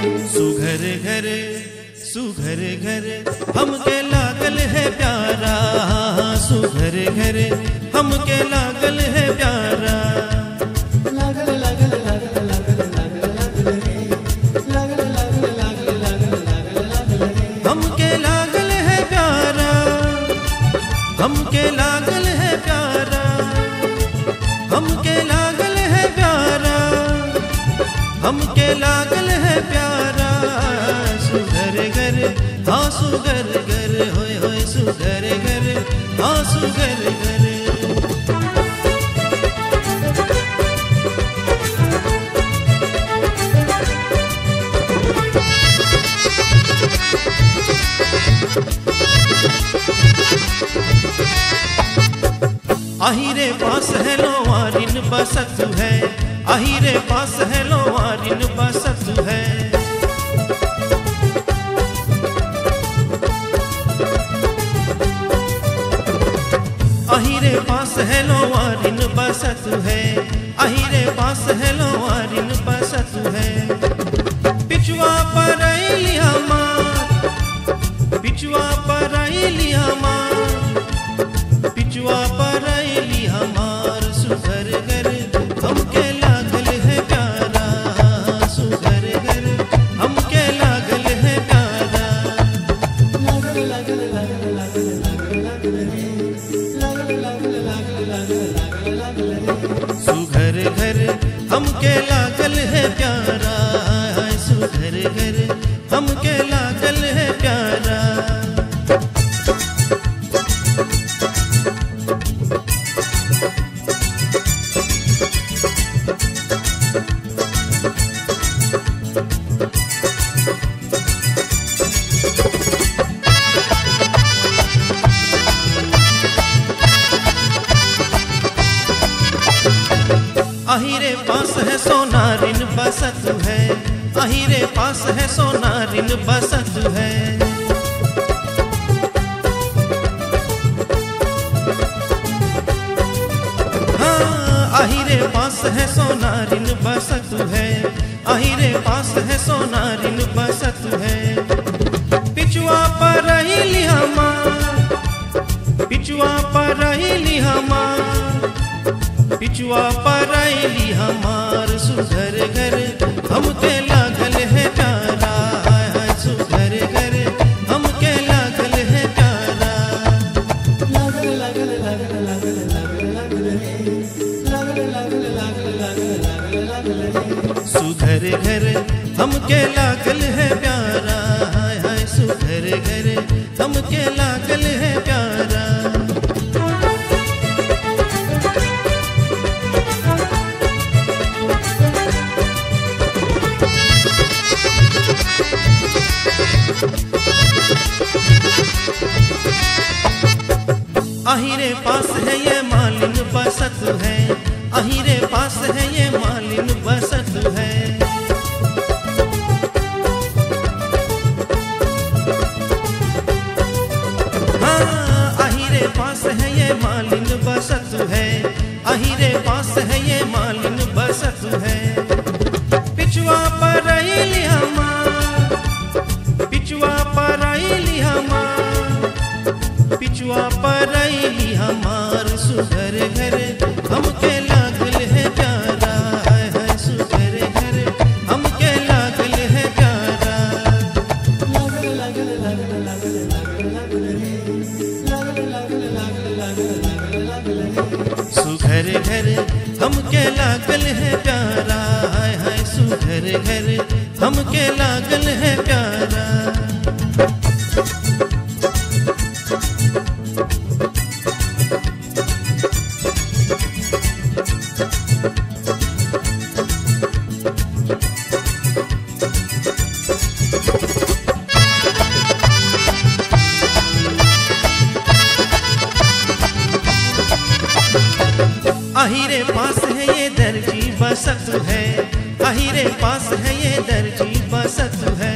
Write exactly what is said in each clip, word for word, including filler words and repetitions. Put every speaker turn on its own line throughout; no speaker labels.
सुघर घर सुघर घर हमके लागल है प्यारा, सुघर घर हमके लागल है प्यारा।
लागल लागल लागल लागल लागल लागल रे, लागल लागल लागल लागल लागल लागल रे।
हमके लागल है प्यारा, हमके लागल है प्यारा, हमके लागल है प्यारा, हमके लागल है प्यारा। सुघर घर हाँ सुघर घर होय होय सुघर घर हाँ सुघर घर। अहिरे पास है लोवारिन बसत है, अहिरे पास है लोवारिन बसत है। अहिरे पास है लोवारिन बसत है, अहिरे पास है लोवारिन बसत है। पिछुआ पर लिया मार, पिछुआ पर लिया मार, पिछुआ पर लिया मार। सुघर घर हमके लागल है प्यारा, सुघर घर हमके लागल है प्यारा।
लागल लागल लागल लागल लागल लागल रे, लागल लागल लागल लागल लागल लागल रे।
सुघर घर हमके लागल है प्यारा, सुघर घर हमके लागल है प्यारा। अहिरे पास है सोनारिन बसत है, अहिरे पास है सोनारिन बसत है। हाँ अहिरे पास है सोनारिन बसत है, अहिरे पास है सोनारिन बसत है। पिछुआ पर लिया मार, पिछुआ पर लिया मार, पिछुआ पर आईली हमार। सुघर घर हमके लागल है प्यारा, सुघर घर हमके लागल है प्यारा।
लागल लागल लागल लागल लागल लागल रे, लागल लागल लागल लागल लागल लागल रे।
सुघर घर हमके लागल है प्यारा, सुघर घर हमके लागल है प्यारा। अहिरे पास है ये मालिन बसत है, अहिरे पास है ये मालिन बसत है। हाँ अहिरे पास है ये मालिन बसत है, अहिरे पास है ये मालिन बसत है। पिछुआ पर लिया मार, पिछुआ पर लिया मार, पिछुआ पर हमार। सुघर घर हमके लागल है प्यारा, सुघर घर हमके लागल है प्यारा।
लागल लागल लागल लागल लागल लागल रे, लागल लागल लागल लागल लागल लागल रे।
सुघर घर हमके लागल है प्यारा, सुघर घर हमके लागल है प्यारा। अहिरे पास है ये दर्जी बसत है, अहिरे पास है ये दर्जी बसत है।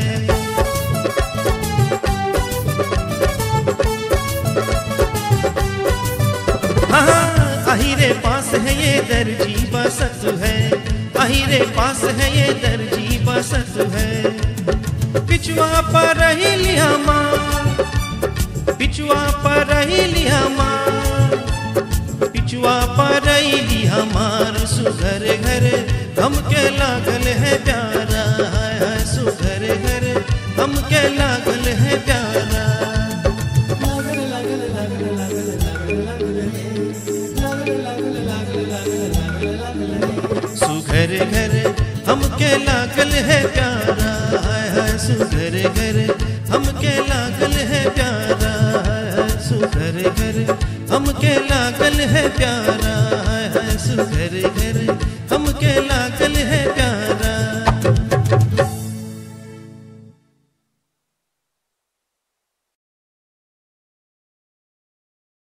हाँ अहिरे पास है ये दर्जी बसत है, अहिरे पास है ये दर्जी बसत है। पिछुआ पर रही लिया माँ, पिछुआ पर रही लिया माँ, पिछुआ पर रही लिया मार। सुघर घर हमके लागल है प्यारा, हाय हाय सुघर घर हमके लागल है प्यारा।
लागल लागल लागल लागल लागल लागल रे, लागल लागल लागल लागल लागल लागल रे।
सुघर घर हमके लागल है प्यारा, हाय हाय सुघर घर हमके लागल है प्यारा, हाय हाय सुघर घर हमके लागल है प्यारा, हाय हाय सुघर घर।